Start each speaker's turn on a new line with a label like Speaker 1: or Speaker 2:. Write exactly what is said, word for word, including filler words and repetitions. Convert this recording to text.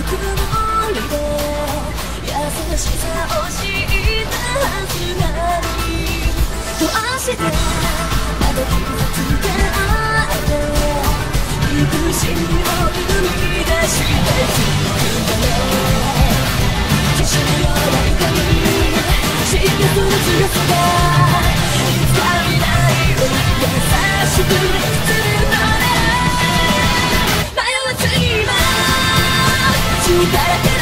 Speaker 1: くもりで優しさを知ったはずなのに、どうしてまだ傷つけ合えて憎しみを生み出してゆくんだね。消しのような痛み刺激する強さがいつか未来を優しくするのね。迷わず今力